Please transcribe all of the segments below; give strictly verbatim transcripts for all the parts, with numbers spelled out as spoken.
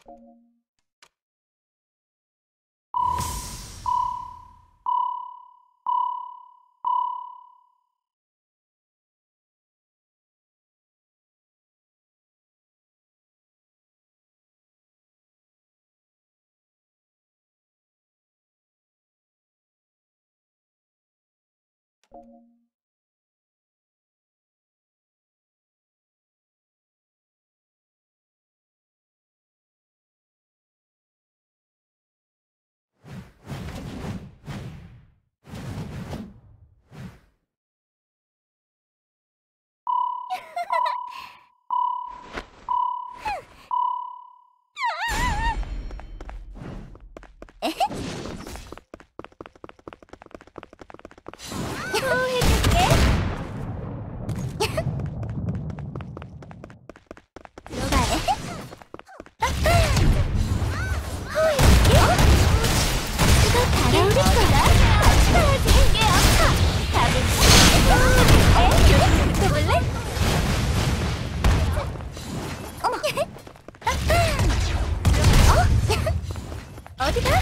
어디가?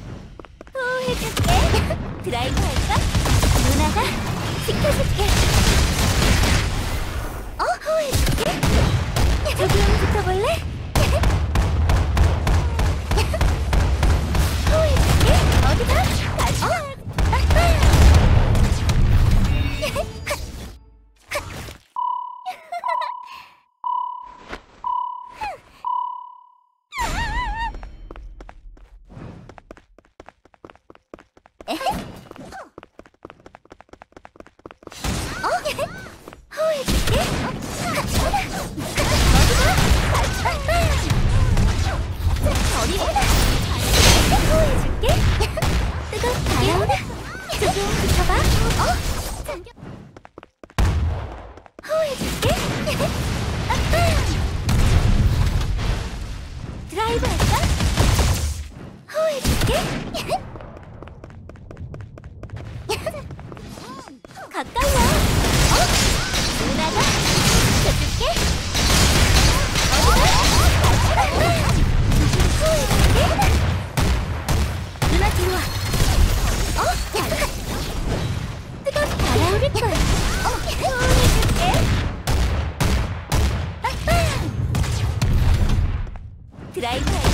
호호해줄게. 드라이브 할까? 누나가 지켜줄게. 어? 호호해줄게. 조금 붙어볼래? 호호해줄게. 어디가? 다시 어? 드라이브 할까? 호호해줄게. 가까워. 어? 누나가 지켜줄게. 호호해줄게. 누나 뒤로 와. 어? 뜨겁게 달아오를 거야. 어? 호호해줄게. 드라이브 할까?